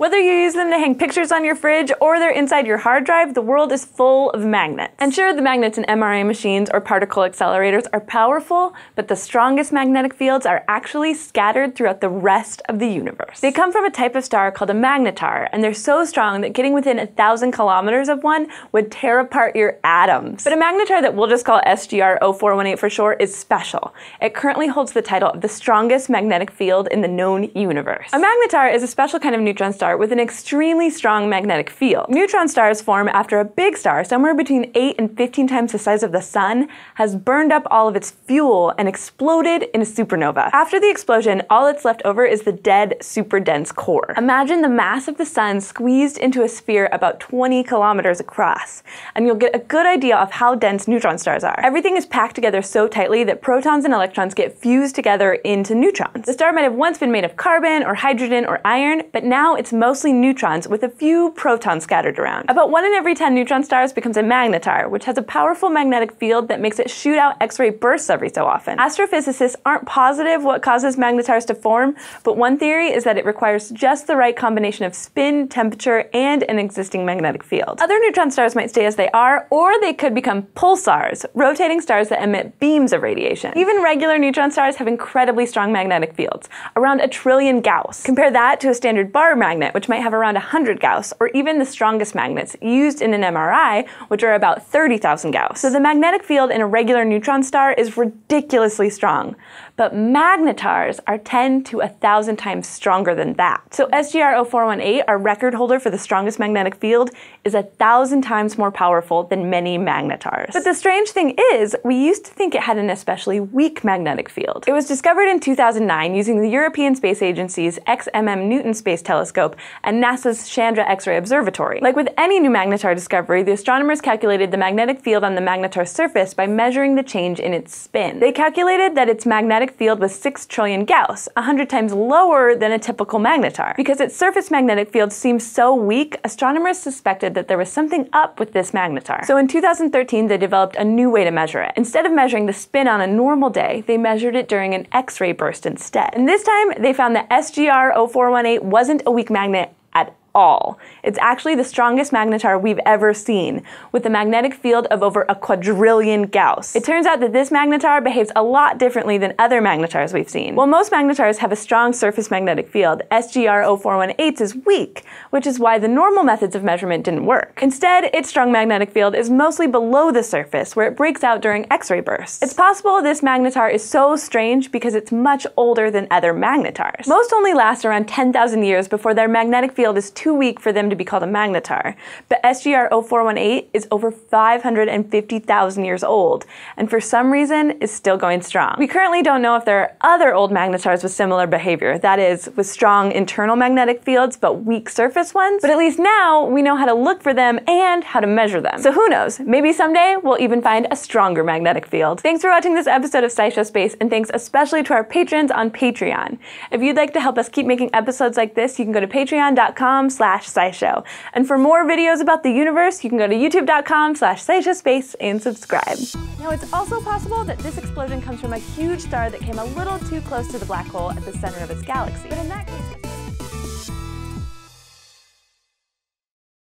Whether you use them to hang pictures on your fridge or they're inside your hard drive, the world is full of magnets. And sure, the magnets in MRI machines or particle accelerators are powerful, but the strongest magnetic fields are actually scattered throughout the rest of the universe. They come from a type of star called a magnetar, and they're so strong that getting within 1,000 kilometers of one would tear apart your atoms. But a magnetar that we'll just call SGR-0418 for short is special. It currently holds the title of the strongest magnetic field in the known universe. A magnetar is a special kind of neutron star with an extremely strong magnetic field. Neutron stars form after a big star, somewhere between 8 and 15 times the size of the sun, has burned up all of its fuel and exploded in a supernova. After the explosion, all that's left over is the dead, super dense core. Imagine the mass of the sun squeezed into a sphere about 20 kilometers across, and you'll get a good idea of how dense neutron stars are. Everything is packed together so tightly that protons and electrons get fused together into neutrons. The star might have once been made of carbon or hydrogen or iron, but now it's mostly neutrons with a few protons scattered around. About 1 in every 10 neutron stars becomes a magnetar, which has a powerful magnetic field that makes it shoot out X-ray bursts every so often. Astrophysicists aren't positive what causes magnetars to form, but one theory is that it requires just the right combination of spin, temperature, and an existing magnetic field. Other neutron stars might stay as they are, or they could become pulsars, rotating stars that emit beams of radiation. Even regular neutron stars have incredibly strong magnetic fields, around 1 trillion Gauss. Compare that to a standard bar magnet, which might have around 100 Gauss, or even the strongest magnets used in an MRI, which are about 30,000 Gauss. So the magnetic field in a regular neutron star is ridiculously strong, but magnetars are 10 to 1,000 times stronger than that. So SGR-0418, our record holder for the strongest magnetic field, is 1,000 times more powerful than many magnetars. But the strange thing is, we used to think it had an especially weak magnetic field. It was discovered in 2009 using the European Space Agency's xmm-newton space telescope and NASA's Chandra X-ray Observatory. Like with any new magnetar discovery, the astronomers calculated the magnetic field on the magnetar's surface by measuring the change in its spin. They calculated that its magnetic field was 6 trillion Gauss, 100 times lower than a typical magnetar. Because its surface magnetic field seems so weak, astronomers suspected that there was something up with this magnetar. So in 2013, they developed a new way to measure it. Instead of measuring the spin on a normal day, they measured it during an X-ray burst instead. And this time, they found that SGR-0418 wasn't a weak magnet at all. It's actually the strongest magnetar we've ever seen, with a magnetic field of over 1 quadrillion Gauss. It turns out that this magnetar behaves a lot differently than other magnetars we've seen. While most magnetars have a strong surface magnetic field, SGR-0418's is weak, which is why the normal methods of measurement didn't work. Instead, its strong magnetic field is mostly below the surface, where it breaks out during X-ray bursts. It's possible this magnetar is so strange because it's much older than other magnetars. Most only last around 10,000 years before their magnetic field is too weak for them to be called a magnetar, but SGR-0418 is over 550,000 years old, and for some reason is still going strong. We currently don't know if there are other old magnetars with similar behavior, that is, with strong internal magnetic fields but weak surface ones, but at least now we know how to look for them and how to measure them. So who knows, maybe someday we'll even find a stronger magnetic field. Thanks for watching this episode of SciShow Space, and thanks especially to our patrons on Patreon. If you'd like to help us keep making episodes like this, you can go to patreon.com/SciShow. And for more videos about the universe, you can go to youtube.com/SciShowSpace and subscribe. Now, it's also possible that this explosion comes from a huge star that came a little too close to the black hole at the center of its galaxy. But in that case,